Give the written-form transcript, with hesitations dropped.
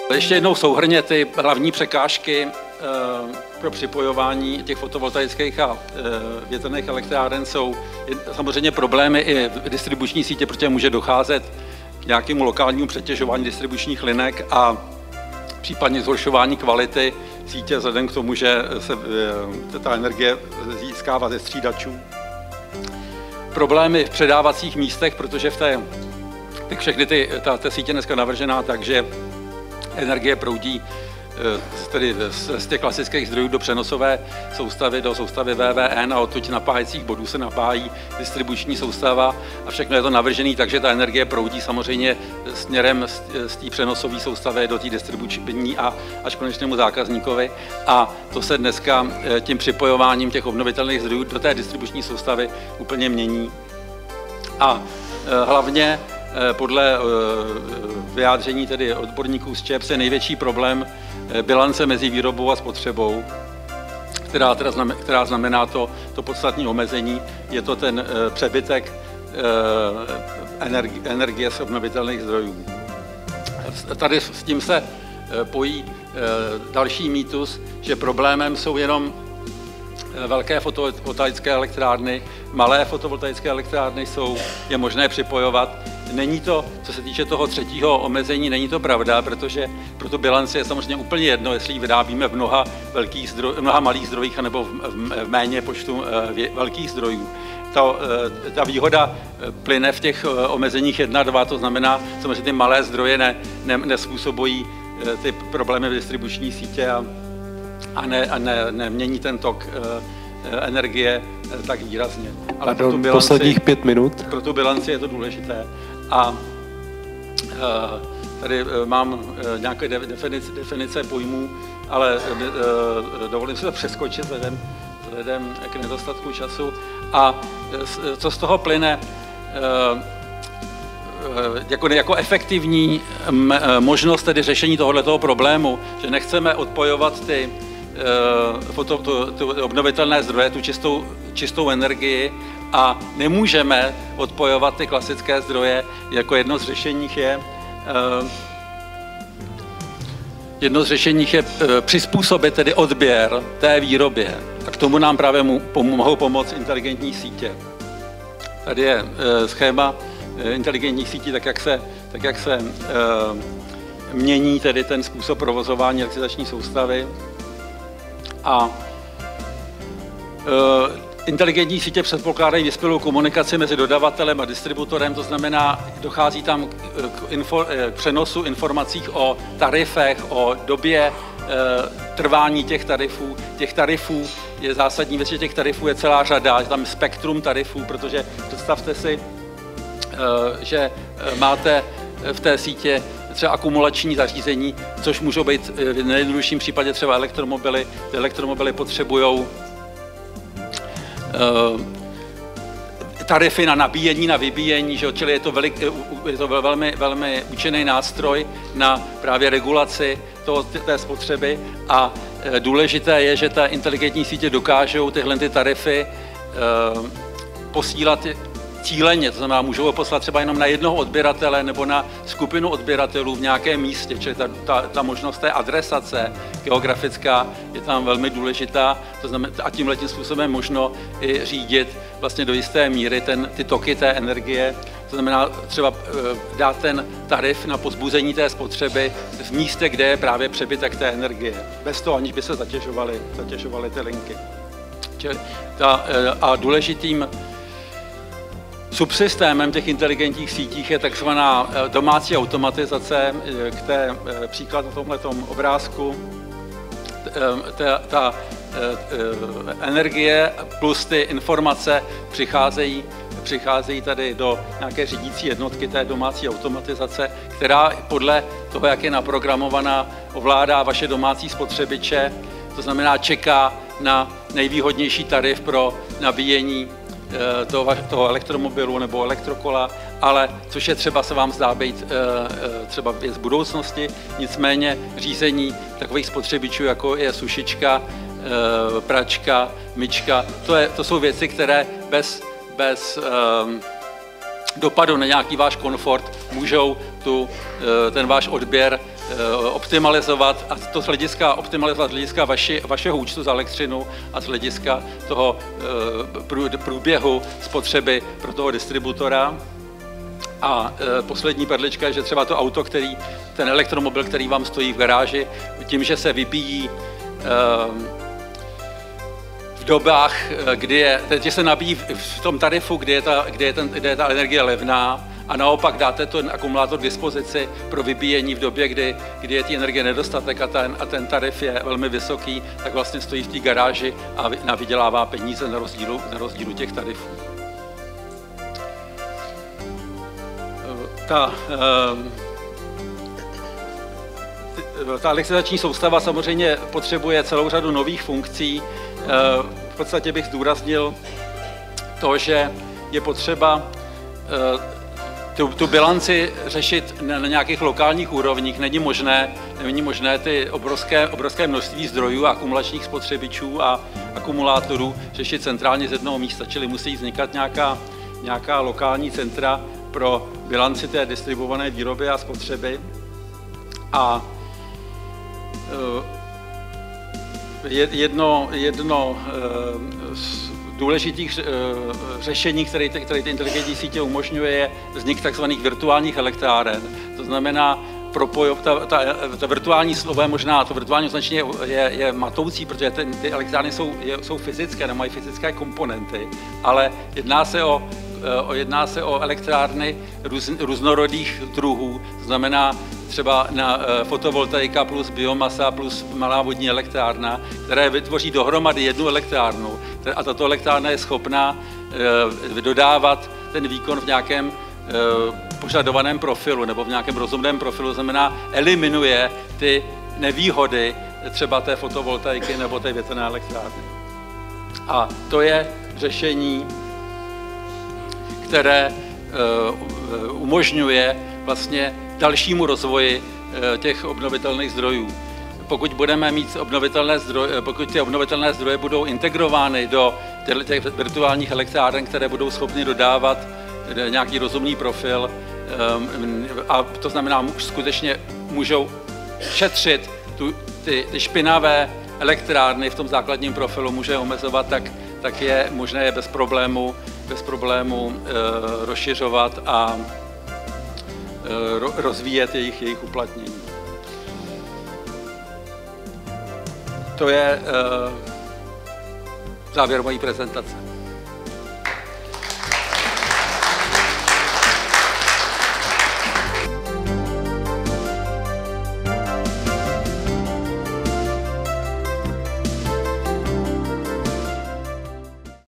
Ještě jednou souhrnně ty hlavní překážky pro připojování těch fotovoltaických a větrných elektráren jsou samozřejmě problémy i v distribuční sítě, protože může docházet k nějakému lokálnímu přetěžování distribučních linek a případně zhoršování kvality sítě vzhledem k tomu, že se ta energie získává ze střídačů. Problémy v předávacích místech, protože všechny ta sítě dneska navržená tak, že energie proudí tedy z těch klasických zdrojů do přenosové soustavy, do soustavy VVN a odtud napájecích bodů se napájí distribuční soustava a všechno je to navržené, takže ta energie proudí samozřejmě směrem z té přenosové soustavy do té distribuční a až konečnému zákazníkovi. A to se dneska tím připojováním těch obnovitelných zdrojů do té distribuční soustavy úplně mění. A hlavně podle vyjádření tedy odborníků z ČEPS je největší problém bilance mezi výrobou a spotřebou, která znamená to podstatné omezení. Je to ten přebytek energie z obnovitelných zdrojů. Tady s tím se pojí další mýtus, že problémem jsou jenom velké fotovoltaické elektrárny, malé fotovoltaické elektrárny je možné připojovat. Není to, co se týče toho třetího omezení, není to pravda, protože pro tu bilanci je samozřejmě úplně jedno, jestli ji vyrábíme v mnoha malých zdrojích anebo v méně počtu velkých zdrojů. Ta výhoda plyne v těch omezeních 1 a 2, to znamená, samozřejmě ty malé zdroje nespůsobují ty problémy v distribuční sítě a nemění ten tok energie tak výrazně. Ale posledních 5 minut. Pro tu bilanci je to důležité. A tady mám nějaké definice pojmů, ale dovolím si to přeskočit vzhledem k nedostatku času. A co z toho plyne jako efektivní možnost tedy řešení tohoto problému, že nechceme odpojovat ty obnovitelné zdroje, tu čistou energii a nemůžeme odpojovat ty klasické zdroje. Jako jedno z řešení je přizpůsobit tedy odběr té výrobě. A k tomu nám právě mohou pomoct inteligentní sítě. Tady je schéma inteligentních sítí, tak jak se mění tedy ten způsob provozování elektrizační soustavy. A inteligentní sítě předpokládají vyspělou komunikaci mezi dodavatelem a distributorem, to znamená, dochází tam k přenosu informací o tarifech, o době trvání těch tarifů. Těch tarifů je zásadní věc, že těch tarifů je celá řada, je tam spektrum tarifů, protože představte si, že máte v té sítě třeba akumulační zařízení, což můžou být v nejjednodušším případě třeba elektromobily. Ty elektromobily potřebují tarify na nabíjení, na vybíjení, že? Čili je to velmi účinný nástroj na právě regulaci té spotřeby a důležité je, že ta inteligentní sítě dokážou tyhle tarify posílat cíleně, to znamená, můžou ho poslat třeba jenom na jednoho odběratele nebo na skupinu odběratelů v nějakém místě, čili ta možnost té adresace geografická je tam velmi důležitá, to znamená, a tímhletím způsobem možno i řídit vlastně do jisté míry ty toky té energie, to znamená třeba dát ten tarif na povzbuzení té spotřeby v místě, kde je právě přebytek té energie, bez toho, aniž by se zatěžovaly ty linky. A důležitým subsystémem těch inteligentních sítích je takzvaná domácí automatizace, příklad na tomhletom obrázku. Ta energie plus ty informace přicházejí tady do nějaké řídící jednotky té domácí automatizace, která podle toho, jak je naprogramovaná, ovládá vaše domácí spotřebiče, to znamená čeká na nejvýhodnější tarif pro nabíjení toho elektromobilu nebo elektrokola, ale což je třeba se vám zdá být třeba věc budoucnosti, nicméně řízení takových spotřebičů, jako je sušička, pračka, myčka, to jsou věci, které bez dopadu na nějaký váš komfort můžou ten váš odběr optimalizovat, a to z hlediska optimalizovat z hlediska vašeho účtu za elektřinu a z hlediska toho průběhu spotřeby pro toho distributora. A poslední perlička je, že třeba to auto, ten elektromobil, který vám stojí v garáži, tím, že se vybíjí v dobách, kdy se nabíjí v tom tarifu, kde je ta energie levná, a naopak dáte ten akumulátor k dispozici pro vybíjení v době, kdy je té energie nedostatek a ten tarif je velmi vysoký, tak vlastně stojí v té garáži a navydělává peníze na rozdílu těch tarifů. Ta elektrizační soustava samozřejmě potřebuje celou řadu nových funkcí. V podstatě bych zdůraznil to, že je potřeba tu bilanci řešit na nějakých lokálních úrovních. Není možné ty obrovské množství zdrojů a akumulačních spotřebičů a akumulátorů řešit centrálně z jednoho místa, čili musí vznikat nějaká lokální centra pro bilanci té distribuované výroby a spotřeby. A jedno z důležitých řešení, které ty inteligentní sítě umožňuje, je vznik takzvaných virtuálních elektráren. To znamená, ta virtuální slovo je možná, to virtuální označení je matoucí, protože ty elektrárny jsou fyzické, nemají fyzické komponenty, ale jedná se o elektrárny různorodých druhů, to znamená třeba na fotovoltaika plus biomasa plus malá vodní elektrárna, které vytvoří dohromady jednu elektrárnu. A tato elektrárna je schopná dodávat ten výkon v nějakém požadovaném profilu nebo v nějakém rozumném profilu, znamená eliminuje ty nevýhody třeba té fotovoltaiky nebo té větrné elektrárny. A to je řešení, které umožňuje vlastně dalšímu rozvoji těch obnovitelných zdrojů. Pokud budeme mít pokud ty obnovitelné zdroje budou integrovány do těch virtuálních elektráren, které budou schopny dodávat nějaký rozumný profil, a to znamená, skutečně můžou šetřit ty špinavé elektrárny v tom základním profilu, může omezovat, tak je možné je bez problému rozšiřovat a rozvíjet jejich uplatnění. To je závěr mojí prezentace.